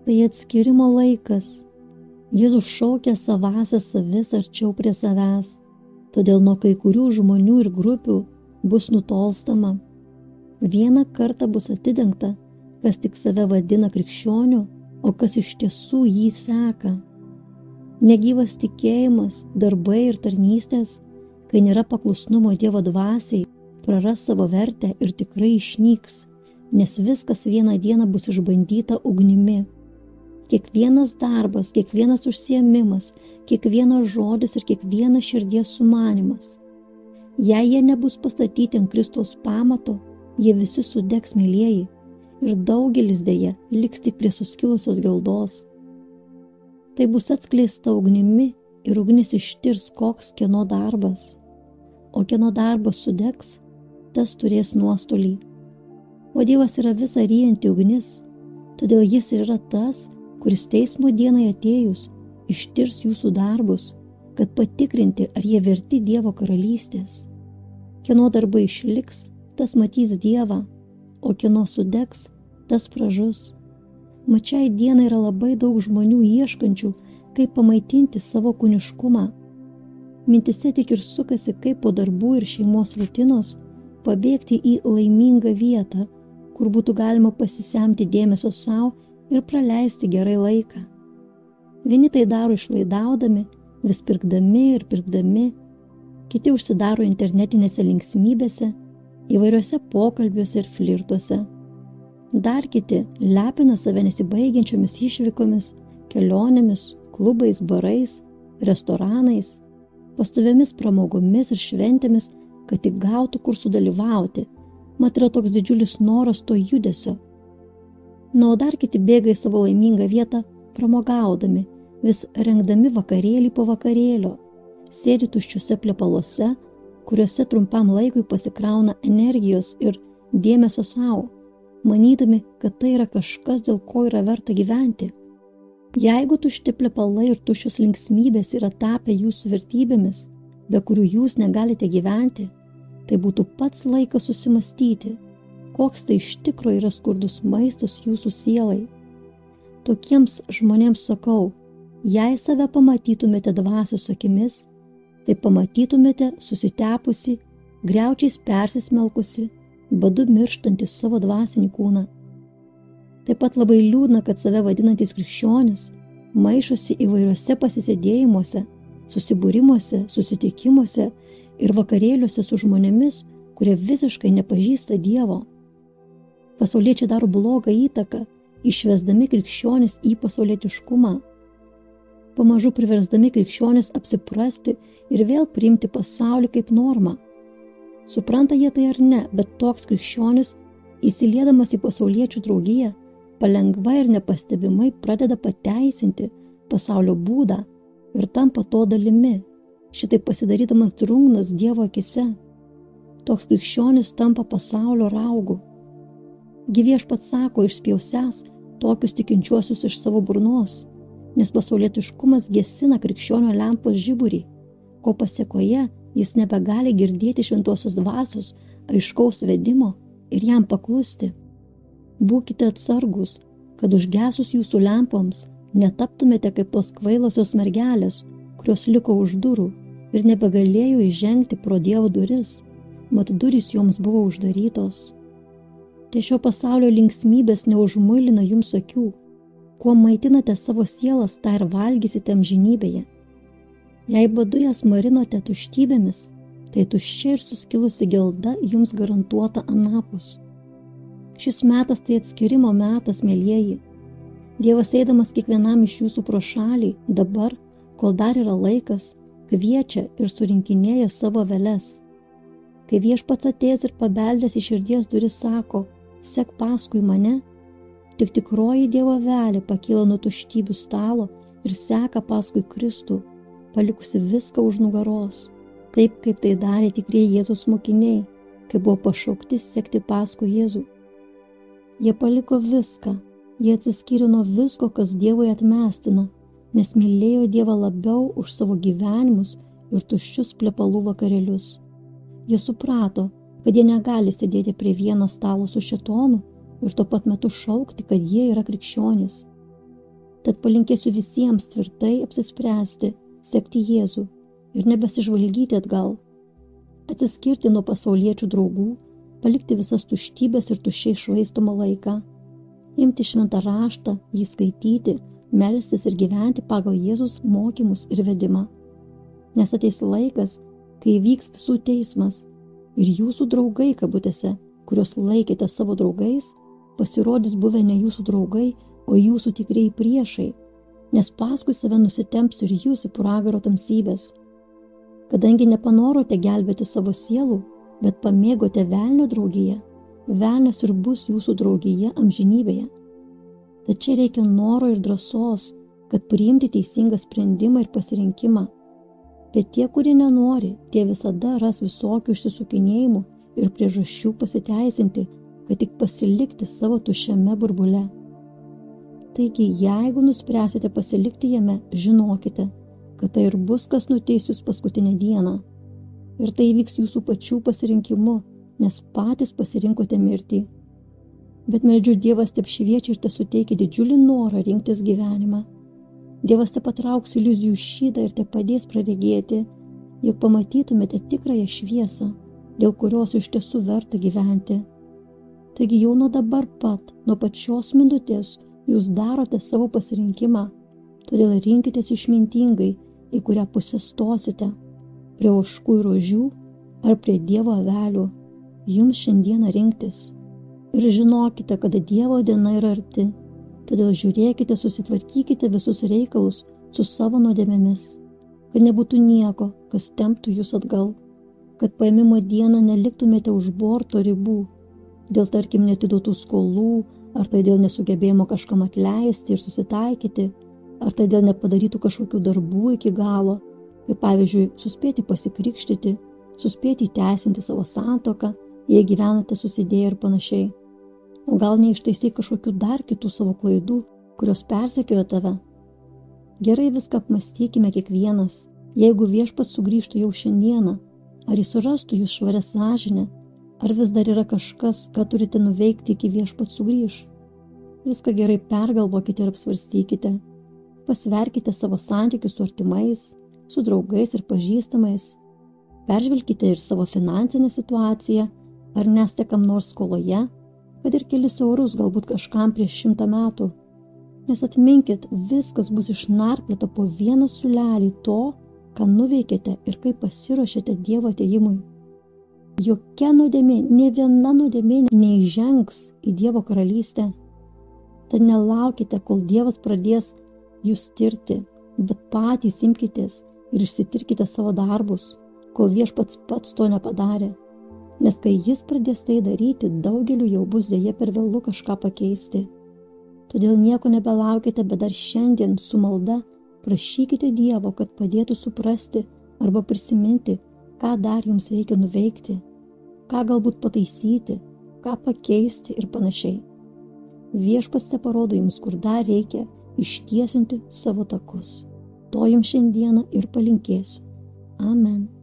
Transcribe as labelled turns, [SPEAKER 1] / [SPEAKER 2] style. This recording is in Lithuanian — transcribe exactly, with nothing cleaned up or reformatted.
[SPEAKER 1] Tai atskirimo laikas. Jėzus šaukia savąsias savis arčiau prie savęs, todėl nuo kai kurių žmonių ir grupių bus nutolstama. Vieną kartą bus atidengta, kas tik save vadina krikščioniu, o kas iš tiesų jį seka. Negyvas tikėjimas, darbai ir tarnystės, kai nėra paklusnumo Dievo dvasiai, praras savo vertę ir tikrai išnyks, nes viskas vieną dieną bus išbandyta ugnimi. Kiekvienas darbas, kiekvienas užsiėmimas, kiekvienas žodis ir kiekvienas širdies sumanimas. Jei jie nebus pastatyti ant Kristaus pamato, jie visi sudegs, mielieji, ir daugelis dėja liks tik prie suskilusios geldos. Tai bus atskleista ugnimi ir ugnis ištirs, koks kieno darbas. O kieno darbas sudegs, tas turės nuostolį. O Dievas yra visa ryjanti ugnis, todėl jis ir yra tas, kuris teismo dienai atėjus ištirs jūsų darbus, kad patikrinti, ar jie verti Dievo karalystės. Kieno darbai išliks, tas matys Dievą, o kieno sudegs, tas pražus. Mat šiai dienai yra labai daug žmonių ieškančių, kaip pamaitinti savo kūniškumą. Mintise tik ir sukasi, kaip po darbų ir šeimos rutinos pabėgti į laimingą vietą, kur būtų galima pasisemti dėmesio savo ir praleisti gerai laiką. Vieni tai daro išlaidaudami, vis pirkdami ir pirkdami, kiti užsidaro internetinėse linksmybėse, įvairiuose pokalbiuose ir flirtuose. Dar kiti lepina save nesibaigiančiomis išvykomis, kelionėmis, klubais, barais, restoranais, pastoviomis pramogomis ir šventėmis, kad tik gautų kur sudalyvauti, mat yra toks didžiulis noras to judesio. Na, o dar kiti bėga į savo laimingą vietą pramogaudami, vis rengdami vakarėlį po vakarėlio, sėdi tuščiuose plepaluose, kuriuose trumpam laikui pasikrauna energijos ir dėmesio savo, manydami, kad tai yra kažkas, dėl ko yra verta gyventi. Jeigu tušti plepalai ir tuščios linksmybės yra tapę jūsų vertybėmis, be kurių jūs negalite gyventi, tai būtų pats laikas susimastyti, koks tai iš tikro yra skurdus maistas jūsų sielai. Tokiems žmonėms sakau, jei save pamatytumėte dvasios akimis, tai pamatytumėte susitepusi, griaučiais persismelkusi, badu mirštantį savo dvasinį kūną. Taip pat labai liūdna, kad save vadinantys krikščionys maišosi įvairiuose pasisėdėjimuose, susibūrimuose, susitikimuose ir vakarėliuose su žmonėmis, kurie visiškai nepažįsta Dievo. Pasauliečiai daro blogą įtaką, išvesdami krikščionis į pasaulietiškumą. Pamažu priversdami krikščionis apsiprasti ir vėl priimti pasaulį kaip normą. Supranta jie tai ar ne, bet toks krikščionis, įsiliedamas į pasauliečių draugiją, palengva ir nepastebimai pradeda pateisinti pasaulio būdą ir tampa to dalimi, šitai pasidarydamas drungnas Dievo akise. Toks krikščionis tampa pasaulio raugu. Gi Viešpats sako, išspjausęs tokius tikinčiuosius iš savo burnos, nes pasaulietiškumas gesina krikščionio lempos žiburį, ko pasėkoje jis nebegali girdėti šventosios dvasios aiškaus vedimo ir jam paklusti. Būkite atsargus, kad užgesus jūsų lempoms netaptumėte kaip tos kvailosios mergelės, kurios liko už durų ir nebegalėjo įžengti pro Dievo duris, mat durys joms buvo uždarytos. Tai šio pasaulio linksmybės neužmuilina jums akių, kuo maitinate savo sielas, tą ir valgysite amžinybėje. Jei badu jas marinote tuštybėmis, tai tuščia ir suskilusi gelda jums garantuota anapus. Šis metas tai atskirimo metas, mielieji. Dievas eidamas kiekvienam iš jūsų pro šalį, dabar, kol dar yra laikas, kviečia ir surinkinėja savo veles. Kai Viešpats atėjęs ir pabeldęs į širdies duris sako, sek paskui mane, tik tikroji Dievo avelė pakyla nuo tuštybių stalo ir seka paskui Kristų, palikusi viską už nugaros, taip kaip tai darė tikrieji Jėzaus mokiniai, kai buvo pašaukti sekti paskui Jėzų. Jie paliko viską, jie atsiskyrė nuo visko, kas Dievui atmestina, nes mylėjo Dievą labiau už savo gyvenimus ir tuščius plepalų vakarėlius. Jie suprato, kad jie negali sėdėti prie vieno stalo su šėtonu ir tuo pat metu šaukti, kad jie yra krikščionys. Tad palinkėsiu visiems tvirtai apsispręsti, sekti Jėzų ir nebesižvalgyti atgal. Atsiskirti nuo pasauliečių draugų, palikti visas tuštybės ir tuščiai švaistomą laiką. Imti šventą raštą, jį skaityti, melstis ir gyventi pagal Jėzus mokymus ir vedimą. Nes ateis laikas, kai vyks visų teismas ir jūsų draugai, kabutėse, kuriuos laikėte savo draugais, pasirodys buvę ne jūsų draugai, o jūsų tikrieji priešai, nes paskui save nusitempsiu ir jūs į pragaro tamsybės. Kadangi nepanorote gelbėti savo sielų, bet pamėgote velnio draugiją, velnias ir bus jūsų draugija amžinybėje. Tad čia reikia noro ir drąsos, kad priimti teisingą sprendimą ir pasirinkimą. Bet tie, kurie nenori, tie visada ras visokių išsisukinėjimų ir priežasčių pasiteisinti, kad tik pasilikti savo tuščiame burbule. Taigi, jeigu nuspręsite pasilikti jame, žinokite, kad tai ir bus, kas nuteis jūs paskutinę dieną. Ir tai vyks jūsų pačių pasirinkimu, nes patys pasirinkote mirtį. Bet meldžiu, Dievas te apšviečia ir te suteikia didžiulį norą rinktis gyvenimą. Dievas te patrauks iliuzijų šydą ir te padės praregėti, jog pamatytumėte tikrąją šviesą, dėl kurios iš tiesų verta gyventi. Taigi jau nuo dabar pat, nuo pačios minutės, jūs darote savo pasirinkimą, todėl rinkitės išmintingai, į kurią pusę stosite, prie ožkų ir ožių ar prie Dievo avelių. Jums šiandieną rinktis. Ir žinokite, kad Dievo diena yra arti, todėl žiūrėkite, susitvarkykite visus reikalus su savo nuodėmėmis, kad nebūtų nieko, kas temptų jūs atgal, kad paėmimo dieną neliktumėte už borto ribų, dėl tarkim neatiduotų skolų, ar tai dėl nesugebėjimo kažkam atleisti ir susitaikyti, ar tai dėl nepadarytų kažkokių darbų iki galo, kaip pavyzdžiui, suspėti pasikrikštyti, suspėti įteisinti savo santuoką, jei gyvenate susidėję ir panašiai. O gal neištaisai kažkokių dar kitų savo klaidų, kurios persekioja tave. Gerai viską apmastykime kiekvienas, jeigu Viešpats sugrįžtų jau šiandieną, ar jis surastų jūs švarę sąžinę, ar vis dar yra kažkas, ką turite nuveikti iki Viešpats sugrįž. Viską gerai pergalvokite ir apsvarstykite. Pasverkite savo santykius su artimais, su draugais ir pažįstamais. Peržvelkite ir savo finansinę situaciją, ar nesate kam nors skoloje, kad ir kelis eurus galbūt kažkam prieš šimtą metų. Nes atminkit, viskas bus išnarpliota po vieną sulelį to, ką nuveikėte ir kaip pasiruošėte Dievo atėjimui. Jokia nuodėmė, nė viena nuodėmė neįžengs į Dievo karalystę. Tad nelaukite, kol Dievas pradės jūs tirti, bet patys imkitės ir išsitirkite savo darbus, kol Viešpats pats to nepadarė. Nes kai jis pradės tai daryti, daugeliu jau bus dėja per vėlu kažką pakeisti. Todėl nieko nebelaukite, bet dar šiandien su malda prašykite Dievo, kad padėtų suprasti arba prisiminti, ką dar jums reikia nuveikti, ką galbūt pataisyti, ką pakeisti ir panašiai. Viešpats te parodo jums, kur dar reikia ištiesinti savo takus. To jums šiandieną ir palinkėsiu. Amen.